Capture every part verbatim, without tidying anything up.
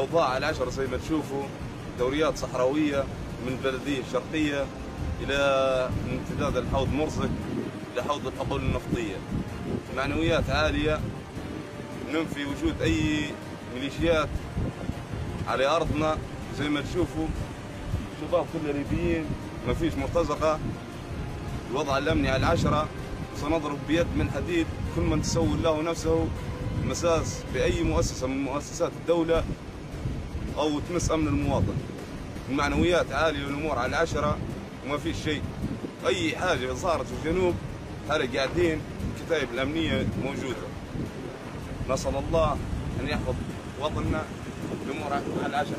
الأوضاع العشرة زي ما تشوفوا، دوريات صحراوية من البلدية الشرقية إلى امتداد الحوض مرزق إلى حوض الحقول النفطية. معنويات عالية، ننفي وجود أي ميليشيات على أرضنا. زي ما تشوفوا شباب كلها ليبيين، ما فيش مرتزقة. الوضع الأمني على العشرة، سنضرب بيد من حديد كل من تسول له نفسه مساس بأي مؤسسة من مؤسسات الدولة أو تمس أمن المواطن. المعنويات عالية والأمور على العشرة وما فيش شيء. أي حاجة صارت في الجنوب هلا قاعدين الكتائب الأمنية موجودة. نسأل الله أن يحفظ وطننا. الأمور على العشرة.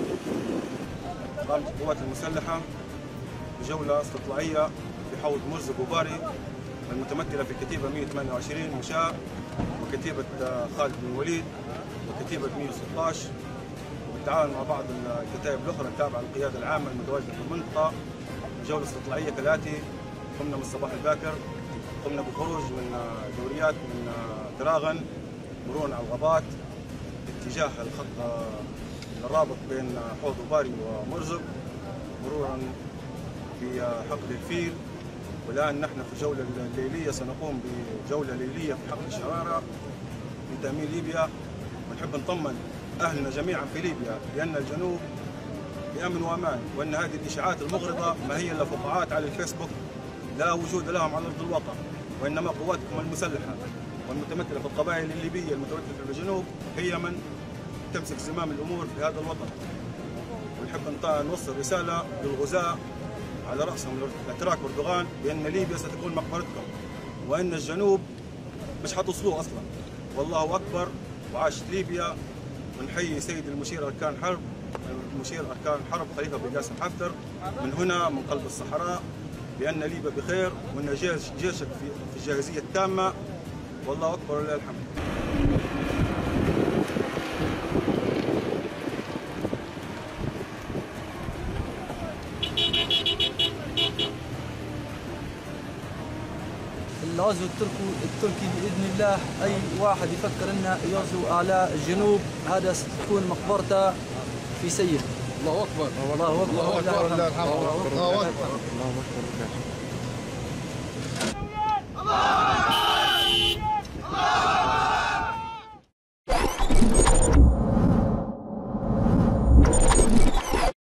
قامت القوات المسلحة بجولة استطلاعية في حوض مرزق وباري المتمثلة في كتيبة مئة وثمانية وعشرين مشاة وكتيبة خالد بن الوليد وكتيبة مئة وستة عشر، بالتعاون مع بعض الكتائب الأخرى التابعة للقيادة العامة المتواجدة في المنطقة. جولة استطلاعية كالآتي: قمنا من الصباح الباكر، قمنا بالخروج من دوريات من دراغن مرورا على الغابات اتجاه الخط الرابط بين حوض وباري ومرزق مرورا في حقل الفيل. والآن نحن في الجولة الليلية سنقوم بجولة ليلية في حقل الشرارة في تأمين ليبيا. ونحب نطمن أهلنا جميعا في ليبيا بأن الجنوب بأمن وأمان، وأن هذه الإشاعات المغرضة ما هي إلا فقاعات على الفيسبوك لا وجود لهم على أرض الواقع، وإنما قواتكم المسلحة والمتمثلة في القبائل الليبية المتمثلة في الجنوب هي من تمسك زمام الأمور في هذا الوطن. ونحب نوصل رسالة للغزاة على رأسهم الاتراك واردوغان بأن ليبيا ستكون مقبرتكم، وأن الجنوب مش حتصلوه أصلا. والله أكبر وعاشت ليبيا. ونحيي سيد المشير أركان حرب المشير أركان حرب خليفة بن قاسم حفتر من هنا من قلب الصحراء بأن ليبيا بخير، وأن جيشك في الجاهزية التامة. والله أكبر ولله الحمد. الغزو التركي التركي باذن الله، اي واحد يفكر انه يغزو على الجنوب هذا ستكون مقبرته في سير. الله اكبر الله اكبر الله اكبر الله اكبر الله اكبر الله اكبر.